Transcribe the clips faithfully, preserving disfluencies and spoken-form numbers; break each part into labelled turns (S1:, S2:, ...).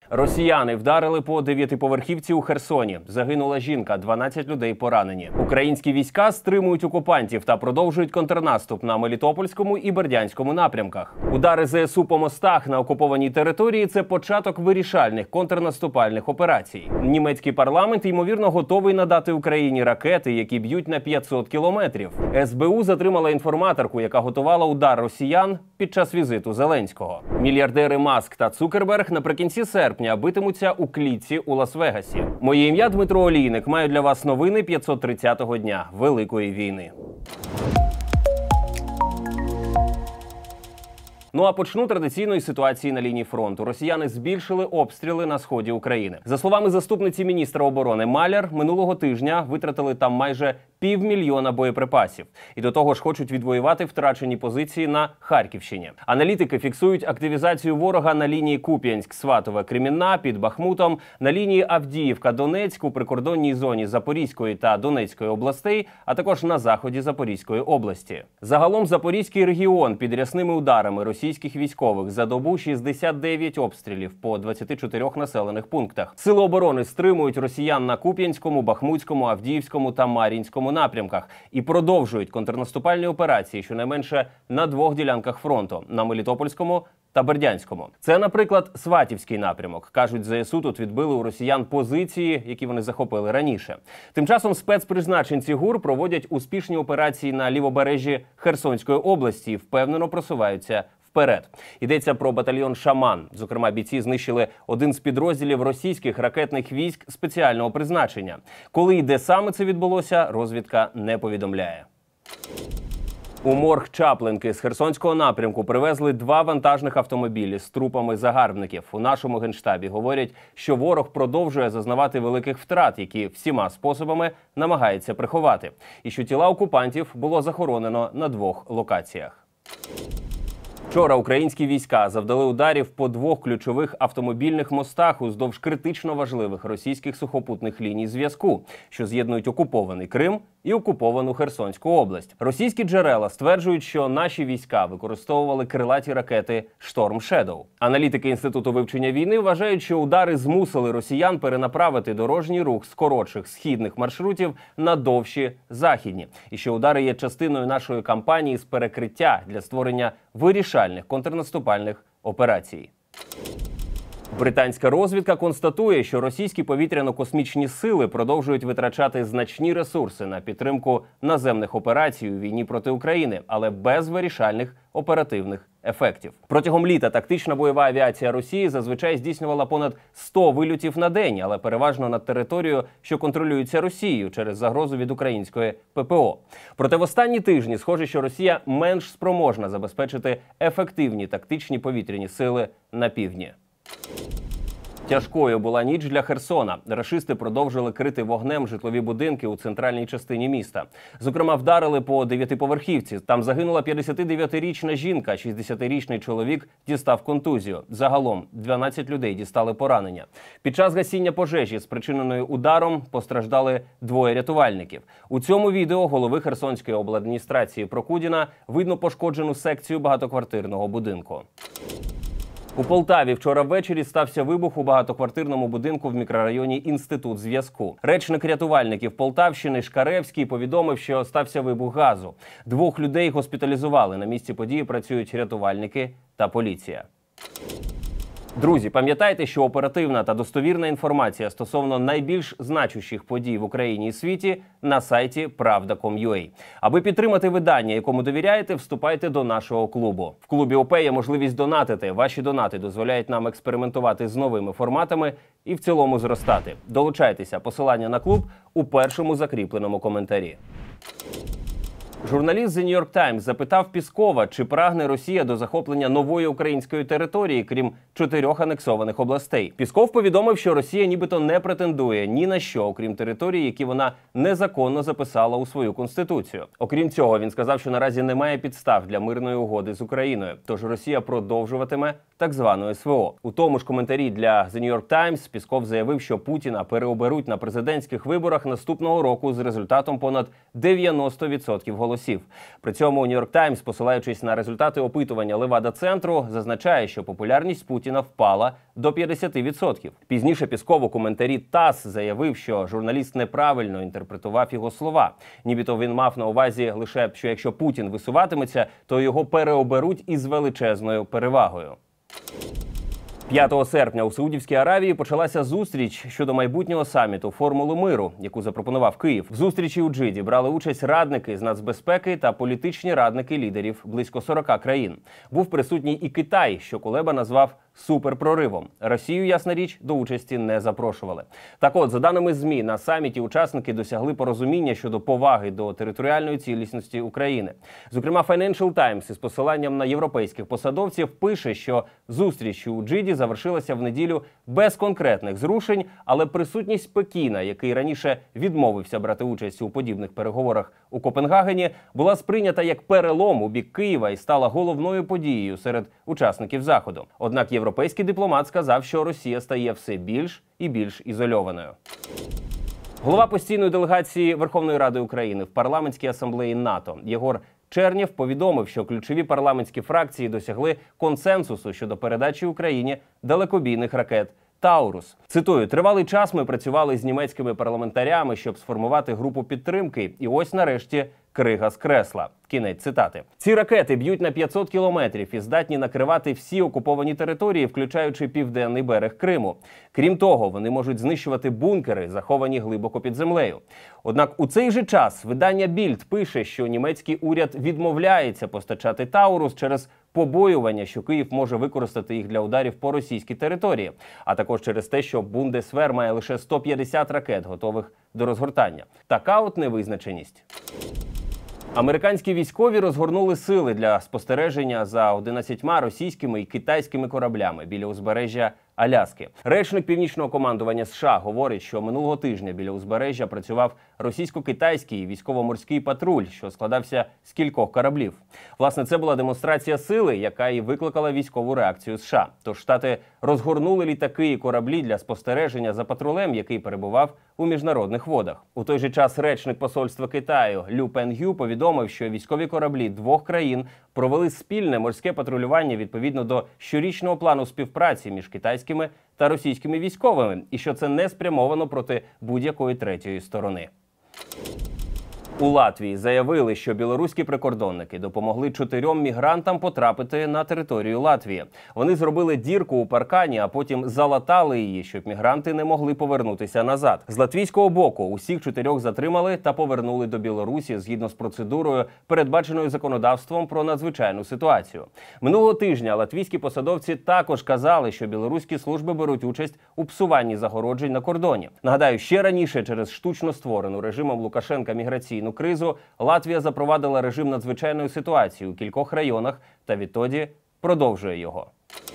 S1: Росіяни вдарили по дев'ятиповерхівці у Херсоні. Загинула жінка, дванадцять людей поранені. Українські війська стримують окупантів та продовжують контрнаступ на Мелітопольському і Бердянському напрямках. Удари ЗСУ по мостах на окупованій території – це початок вирішальних контрнаступальних операцій. Німецький парламент, ймовірно, готовий надати Україні ракети, які б'ють на п'ятсот кілометрів. ес бе у затримала інформаторку, яка готувала удар росіян під час візиту Зеленського. Мільярдери Маск та Цукерберг наприкінці серпня битимуться у клітці у Лас-Вегасі. Моє ім'я Дмитро Олійник. Маю для вас новини п'ятсот тридцятого дня Великої війни. Ну а почну традиційної ситуації на лінії фронту. Росіяни збільшили обстріли на сході України. За словами заступниці міністра оборони Маляр, минулого тижня витратили там майже півмільйона боєприпасів. І до того ж хочуть відвоювати втрачені позиції на Харківщині. Аналітики фіксують активізацію ворога на лінії Куп'янськ-Сватове-Кремінна під Бахмутом, на лінії Авдіївка-Донецьк у прикордонній зоні Запорізької та Донецької областей, а також на заході Запорізької області. Загалом Запорізький регіон під рясними ударами російських військових за добу шістдесят дев'ять обстрілів по двадцяти чотирьох населених пунктах. Сили оборони стримують росіян на Куп'янському, Бахмутському, Авдіївському та Мар'їнському напрямках і продовжують контрнаступальні операції щонайменше на двох ділянках фронту – на Мелітопольському та Бердянському. Це, наприклад, Сватівський напрямок. Кажуть, ЗСУ тут відбили у росіян позиції, які вони захопили раніше. Тим часом спецпризначенці ГУР проводять успішні операції на лівобережжі Херсонської області і впевнено просуваються вперед. Йдеться про батальйон «Шаман». Зокрема, бійці знищили один з підрозділів російських ракетних військ спеціального призначення. Коли і де саме це відбулося, розвідка не повідомляє. У морг Чаплинки з Херсонського напрямку привезли два вантажних автомобілі з трупами загарбників. У нашому Генштабі говорять, що ворог продовжує зазнавати великих втрат, які всіма способами намагається приховати. І що тіла окупантів було захоронено на двох локаціях. Вчора українські війська завдали ударів по двох ключових автомобільних мостах уздовж критично важливих російських сухопутних ліній зв'язку, що з'єднують окупований Крим і окуповану Херсонську область. Російські джерела стверджують, що наші війська використовували крилаті ракети «Шторм Шедоу». Аналітики Інституту вивчення війни вважають, що удари змусили росіян перенаправити дорожній рух з коротших східних маршрутів на довші західні. І що удари є частиною нашої кампанії з перекриття для створення вирішальних контрнаступальних операцій. Британська розвідка констатує, що російські повітряно-космічні сили продовжують витрачати значні ресурси на підтримку наземних операцій у війні проти України, але без вирішальних оперативних ефектів. Протягом літа тактична бойова авіація Росії зазвичай здійснювала понад сто вильотів на день, але переважно над територією, що контролюється Росією через загрозу від української пе пе о. Проте в останні тижні схоже, що Росія менш спроможна забезпечити ефективні тактичні повітряні сили на півдні. Тяжкою була ніч для Херсона. Рашисти продовжили крити вогнем житлові будинки у центральній частині міста. Зокрема, вдарили по дев'ятиповерхівці. Там загинула п'ятдесятидев'ятирічна жінка, шістдесятирічний чоловік дістав контузію. Загалом дванадцять людей дістали поранення. Під час гасіння пожежі, спричиненої ударом, постраждали двоє рятувальників. У цьому відео голови Херсонської обладміністрації Прокудіна видно пошкоджену секцію багатоквартирного будинку. У Полтаві вчора ввечері стався вибух у багатоквартирному будинку в мікрорайоні Інститут зв'язку. Речник рятувальників Полтавщини Шкаревський повідомив, що стався вибух газу. Двох людей госпіталізували. На місці події працюють рятувальники та поліція. Друзі, пам'ятайте, що оперативна та достовірна інформація стосовно найбільш значущих подій в Україні і світі на сайті правда крапка ком крапка ю а. Аби підтримати видання, якому довіряєте, вступайте до нашого клубу. В клубі о пе є можливість донатити. Ваші донати дозволяють нам експериментувати з новими форматами і в цілому зростати. Долучайтеся, посилання на клуб у першому закріпленому коментарі. Журналіст The New York Times запитав Піскова, чи прагне Росія до захоплення нової української території, крім чотирьох анексованих областей. Пісков повідомив, що Росія нібито не претендує ні на що, окрім території, які вона незаконно записала у свою конституцію. Окрім цього, він сказав, що наразі немає підстав для мирної угоди з Україною, тож Росія продовжуватиме так звану ес ве о. У тому ж коментарі для The New York Times Пісков заявив, що Путіна переоберуть на президентських виборах наступного року з результатом понад дев'яносто відсотків голосів. голосів. При цьому Нью-Йорк Таймс, посилаючись на результати опитування Левада-центру, зазначає, що популярність Путіна впала до п'ятдесят відсотків. Пізніше Пісков у коментарі ТАСС заявив, що журналіст неправильно інтерпретував його слова. Нібито він мав на увазі лише, що якщо Путін висуватиметься, то його переоберуть із величезною перевагою. п'ятого серпня у Саудівській Аравії почалася зустріч щодо майбутнього саміту «Формули миру», яку запропонував Київ. В зустрічі у Джиді брали участь радники з нацбезпеки та політичні радники лідерів близько сорока країн. Був присутній і Китай, що Кулеба назвав суперпроривом. Росію, ясна річ, до участі не запрошували. Так от, за даними ЗМІ, на саміті учасники досягли порозуміння щодо поваги до територіальної цілісності України. Зокрема, Financial Times із посиланням на європейських посадовців пише, що зустріч у Джиді завершилася в неділю без конкретних зрушень, але присутність Пекіна, який раніше відмовився брати участь у подібних переговорах у Копенгагені, була сприйнята як перелом у бік Києва і стала головною подією серед учасників Заходу. Однак європейський дипломат сказав, що Росія стає все більш і більш ізольованою. Голова постійної делегації Верховної Ради України в парламентській асамблеї НАТО Єгор Чернєв повідомив, що ключові парламентські фракції досягли консенсусу щодо передачі Україні далекобійних ракет «Таурус». Цитую, «Тривалий час ми працювали з німецькими парламентарями, щоб сформувати групу підтримки, і ось нарешті крига з кресла». Кінець цитати. Ці ракети б'ють на п'ятсот кілометрів і здатні накривати всі окуповані території, включаючи південний берег Криму. Крім того, вони можуть знищувати бункери, заховані глибоко під землею. Однак у цей же час видання Більд пише, що німецький уряд відмовляється постачати «Таурус» через побоювання, що Київ може використати їх для ударів по російській території, а також через те, що Бундесвер має лише сто п'ятдесят ракет, готових до розгортання. Така от невизначеність. Американські військові розгорнули сили для спостереження за одинадцятьма російськими і китайськими кораблями біля узбережжя Аляски. Речник Північного командування США говорить, що минулого тижня біля узбережжя працював російсько-китайський військово-морський патруль, що складався з кількох кораблів. Власне, це була демонстрація сили, яка і викликала військову реакцію США. Тож Штати розгорнули літаки і кораблі для спостереження за патрулем, який перебував у міжнародних водах. У той же час речник посольства Китаю Лю Пенгю повідомив, що військові кораблі двох країн провели спільне морське патрулювання відповідно до щорічного плану співпраці між китайськими та російськими військовими, і що це не спрямовано проти будь-якої третьої сторони. У Латвії заявили, що білоруські прикордонники допомогли чотирьом мігрантам потрапити на територію Латвії. Вони зробили дірку у паркані, а потім залатали її, щоб мігранти не могли повернутися назад. З латвійського боку усіх чотирьох затримали та повернули до Білорусі згідно з процедурою, передбаченою законодавством про надзвичайну ситуацію. Минулого тижня латвійські посадовці також казали, що білоруські служби беруть участь у псуванні загороджень на кордоні. Нагадаю, ще раніше через штучно створену режимом Лукашенка міграційну кризу Латвія запровадила режим надзвичайної ситуації у кількох районах та відтоді продовжує його.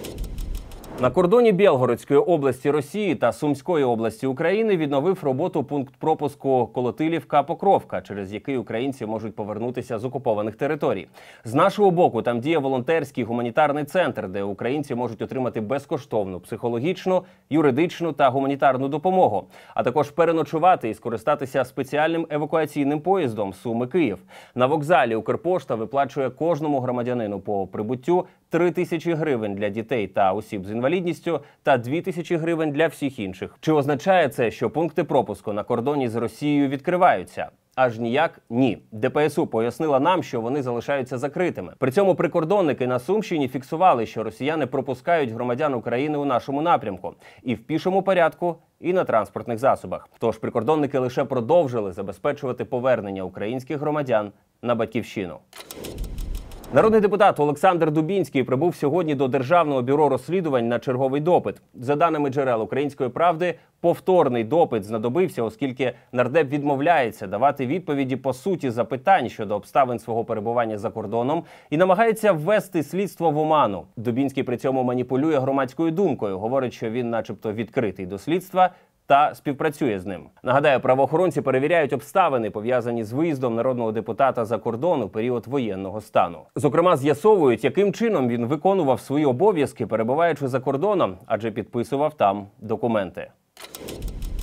S1: На кордоні Білгородської області Росії та Сумської області України відновив роботу пункт пропуску Колотилівка-Покровка, через який українці можуть повернутися з окупованих територій. З нашого боку там діє волонтерський гуманітарний центр, де українці можуть отримати безкоштовну психологічну, юридичну та гуманітарну допомогу, а також переночувати і скористатися спеціальним евакуаційним поїздом Суми-Київ. На вокзалі Укрпошта виплачує кожному громадянину по прибуттю три тисячі гривень для дітей та осіб з інвалідністю та дві тисячі гривень для всіх інших. Чи означає це, що пункти пропуску на кордоні з Росією відкриваються? Аж ніяк ні. ДПСУ пояснила нам, що вони залишаються закритими. При цьому прикордонники на Сумщині фіксували, що росіяни пропускають громадян України у нашому напрямку. І в пішому порядку, і на транспортних засобах. Тож прикордонники лише продовжили забезпечувати повернення українських громадян на батьківщину. Народний депутат Олександр Дубінський прибув сьогодні до Державного бюро розслідувань на черговий допит. За даними джерел «Української правди», повторний допит знадобився, оскільки нардеп відмовляється давати відповіді по суті запитань щодо обставин свого перебування за кордоном і намагається ввести слідство в оману. Дубінський при цьому маніпулює громадською думкою, говорить, що він начебто відкритий до слідства та співпрацює з ним. Нагадаю, правоохоронці перевіряють обставини, пов'язані з виїздом народного депутата за кордон у період воєнного стану. Зокрема, з'ясовують, яким чином він виконував свої обов'язки, перебуваючи за кордоном, адже підписував там документи.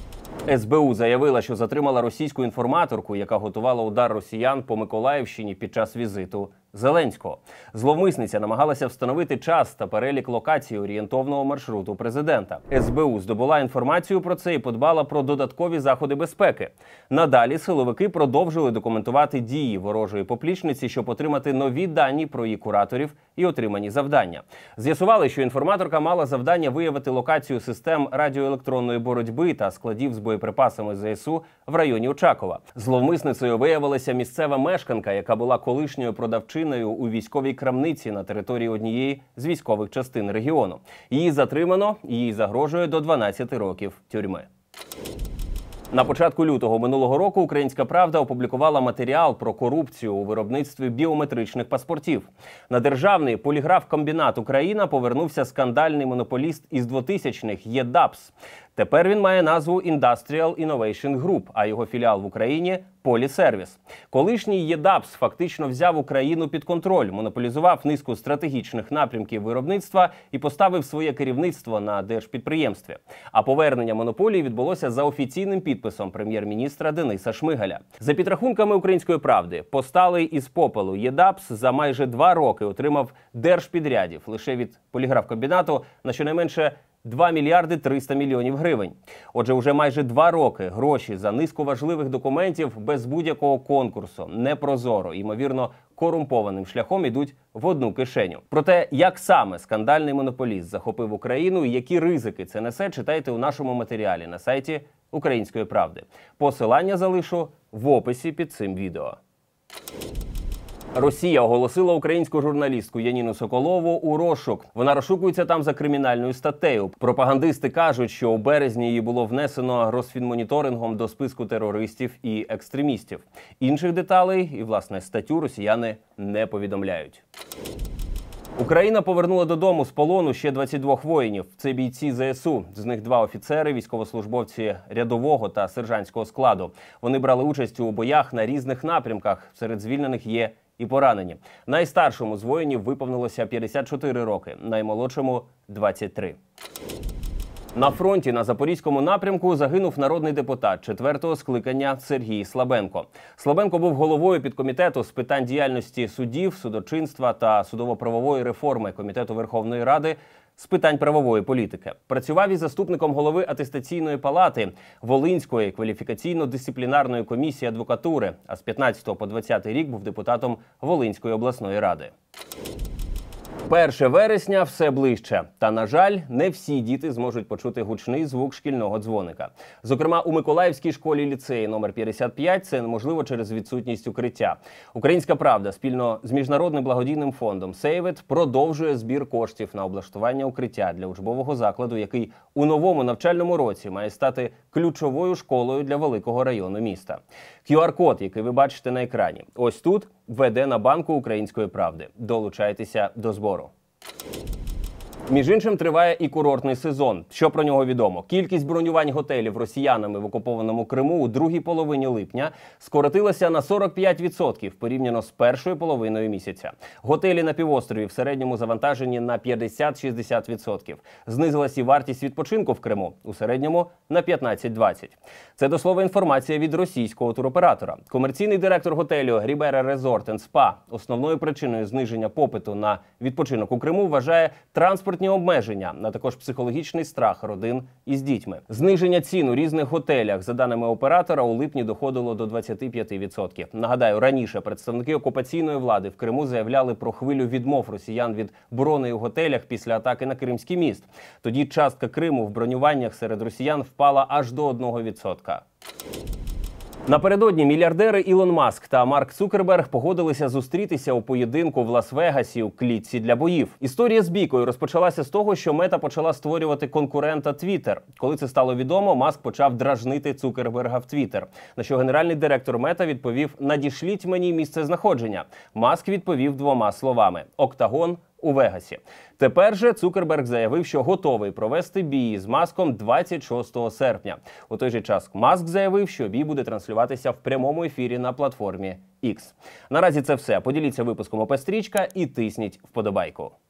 S1: ес бе у заявила, що затримала російську інформаторку, яка готувала удар росіян по Миколаївщині під час візиту Зеленського. Зловмисниця намагалася встановити час та перелік локацій орієнтовного маршруту президента. ес бе у здобула інформацію про це і подбала про додаткові заходи безпеки. Надалі силовики продовжили документувати дії ворожої поплічниці, щоб отримати нові дані про її кураторів і отримані завдання. З'ясували, що інформаторка мала завдання виявити локацію систем радіоелектронної боротьби та складів з боєприпасами зе ес у в районі Очакова. Зловмисницею виявилася місцева мешканка, яка була колишньою продавчиною у військовій крамниці на території однієї з військових частин регіону. Її затримано, їй загрожує до дванадцяти років тюрми. На початку лютого минулого року «Українська правда» опублікувала матеріал про корупцію у виробництві біометричних паспортів. На державний поліграф-комбінат «Україна» повернувся скандальний монополіст із двотисячних є дабс. Тепер він має назву Industrial Innovation Group, а його філіал в Україні – Полісервіс. Колишній є дабс фактично взяв Україну під контроль, монополізував низку стратегічних напрямків виробництва і поставив своє керівництво на держпідприємстві. А повернення монополії відбулося за офіційним підписом прем'єр-міністра Дениса Шмигаля. За підрахунками «Української правди», посталий із попелу є дабс за майже два роки отримав держпідрядів лише від поліграф-комбінату на щонайменше два мільярди триста мільйонів гривень. Отже, уже майже два роки гроші за низку важливих документів без будь-якого конкурсу, непрозоро, ймовірно, корумпованим шляхом ідуть в одну кишеню. Про те, як саме скандальний монополіст захопив Україну і які ризики це несе, читайте у нашому матеріалі на сайті «Української правди». Посилання залишу в описі під цим відео. Росія оголосила українську журналістку Яніну Соколову у розшук. Вона розшукується там за кримінальною статтею. Пропагандисти кажуть, що у березні її було внесено Росфінмоніторингом до списку терористів і екстремістів. Інших деталей і, власне, статтю росіяни не повідомляють. Україна повернула додому з полону ще двадцять двох воїнів. Це бійці зе ес у. З них два офіцери, військовослужбовці рядового та сержантського складу. Вони брали участь у боях на різних напрямках. Серед звільнених є і поранені. Найстаршому з воїнів виповнилося п'ятдесят чотири роки, наймолодшому – двадцять три. На фронті на Запорізькому напрямку загинув народний депутат четвертого скликання Сергій Слабенко. Слабенко був головою підкомітету з питань діяльності суддів, судочинства та судово-правової реформи Комітету Верховної Ради з питань правової політики. Працював із заступником голови атестаційної палати Волинської кваліфікаційно-дисциплінарної комісії адвокатури, а з п'ятнадцятого по двадцятий рік був депутатом Волинської обласної ради. перше вересня все ближче. Та, на жаль, не всі діти зможуть почути гучний звук шкільного дзвоника. Зокрема, у Миколаївській школі-ліцеї номер п'ятдесят п'ять це неможливо через відсутність укриття. «Українська правда» спільно з Міжнародним благодійним фондом Save It продовжує збір коштів на облаштування укриття для учбового закладу, який у новому навчальному році має стати ключовою школою для великого району міста. кю ар-код, який ви бачите на екрані, ось тут веде на банку «Української правди». Долучайтеся до збору. Між іншим, триває і курортний сезон. Що про нього відомо? Кількість бронювань готелів росіянами в окупованому Криму у другій половині липня скоротилася на сорок п'ять відсотків порівняно з першою половиною місяця. Готелі на півострові в середньому завантажені на п'ятдесят-шістдесят відсотків. Знизилась і вартість відпочинку в Криму у середньому на п'ятнадцять-двадцять. Це, до слова, інформація від російського туроператора. Комерційний директор готелю Рібера Резорт енд Спа основною причиною зниження попиту на відпочинок у Криму вважає транспорт обмеження, а також психологічний страх родин із дітьми. Зниження цін у різних готелях, за даними оператора, у липні доходило до двадцяти п'яти відсотків. Нагадаю, раніше представники окупаційної влади в Криму заявляли про хвилю відмов росіян від броней у готелях після атаки на Кримський міст. Тоді частка Криму в бронюваннях серед росіян впала аж до одного відсотка. Напередодні мільярдери Ілон Маск та Марк Цукерберг погодилися зустрітися у поєдинку в Лас-Вегасі у клітці для боїв. Історія з бійкою розпочалася з того, що Мета почала створювати конкурента Twitter. Коли це стало відомо, Маск почав дражнити Цукерберга в Twitter. На що генеральний директор Мета відповів: «Надішліть мені місце знаходження». Маск відповів двома словами: «Октагон у Вегасі». Тепер же Цукерберг заявив, що готовий провести бій з Маском двадцять шостого серпня. У той же час Маск заявив, що бій буде транслюватися в прямому ефірі на платформі X. Наразі це все. Поділіться випуском ОП Стрічка і тисніть вподобайку.